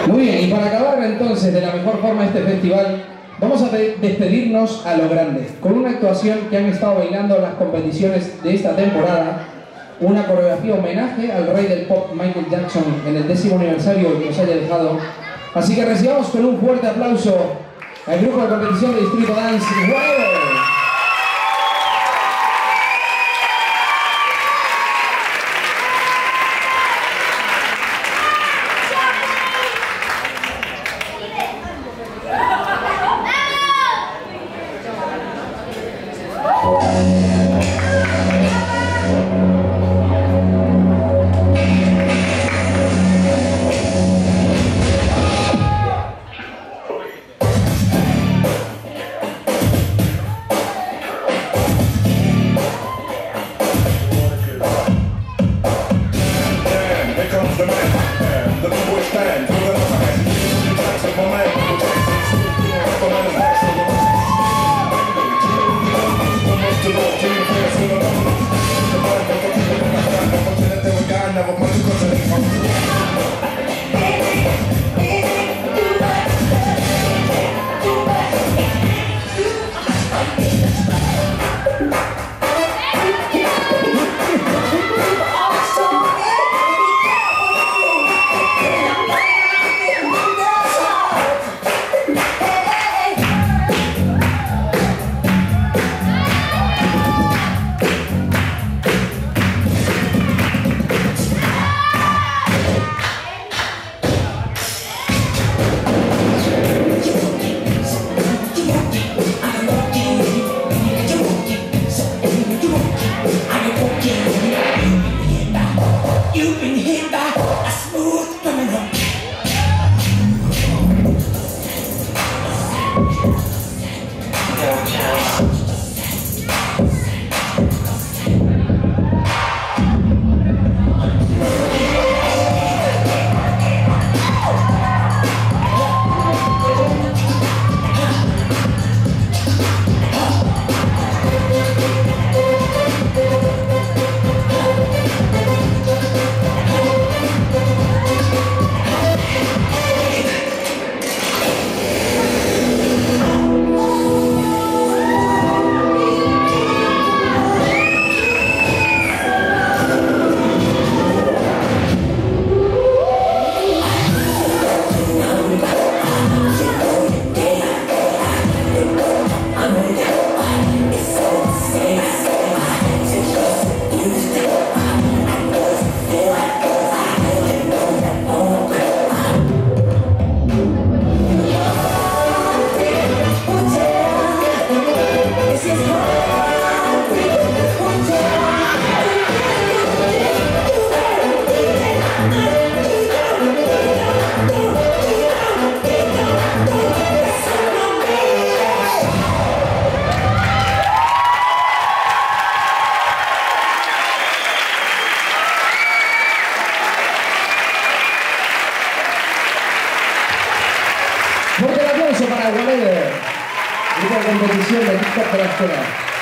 Muy bien, y para acabar entonces de la mejor forma este festival, vamos a despedirnos a lo grande, con una actuación que han estado bailando en las competiciones de esta temporada, una coreografía homenaje al rey del pop Michael Jackson en el 10º aniversario que nos haya dejado. Así que recibamos con un fuerte aplauso al grupo de competición de Distrito Dance, ¡Wow! Fuerte el aplauso para Gualeder, grupo de competición de TikTok de la escuela.